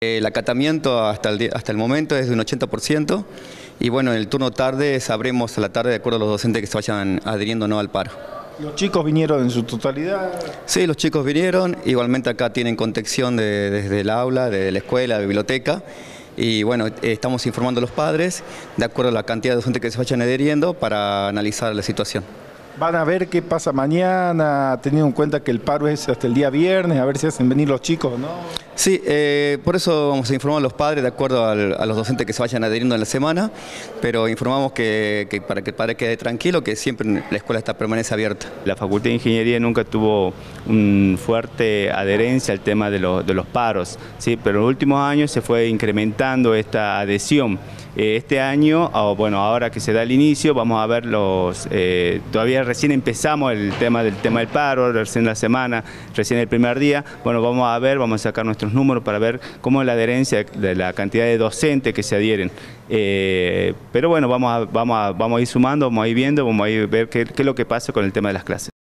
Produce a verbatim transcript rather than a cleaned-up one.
El acatamiento hasta el, hasta el momento es de un ochenta por ciento y bueno, en el turno tarde sabremos a la tarde de acuerdo a los docentes que se vayan adhiriendo o no al paro. ¿Los chicos vinieron en su totalidad? Sí, los chicos vinieron, igualmente acá tienen contención de, desde el aula, de la escuela, de la biblioteca. Y bueno, estamos informando a los padres de acuerdo a la cantidad de docentes que se vayan adhiriendo para analizar la situación. ¿Van a ver qué pasa mañana, teniendo en cuenta que el paro es hasta el día viernes, a ver si hacen venir los chicos, ¿no? Sí, eh, por eso vamos a informar a los padres de acuerdo al, a los docentes que se vayan adhiriendo en la semana, pero informamos que, que para que el padre quede tranquilo, que siempre la escuela está, permanece abierta. La Facultad de Ingeniería nunca tuvo una fuerte adherencia al tema de, lo, de los paros, ¿sí? Pero en los últimos años se fue incrementando esta adhesión. Este año, oh, bueno, ahora que se da el inicio, vamos a ver los, eh, todavía recién empezamos el tema del tema del paro, recién la semana, recién el primer día, bueno, vamos a ver, vamos a sacar nuestros números para ver cómo es la adherencia de la cantidad de docentes que se adhieren. Eh, pero bueno, vamos a, vamos, a, vamos a ir sumando, vamos a ir viendo, vamos a ir ver qué, qué es lo que pasa con el tema de las clases.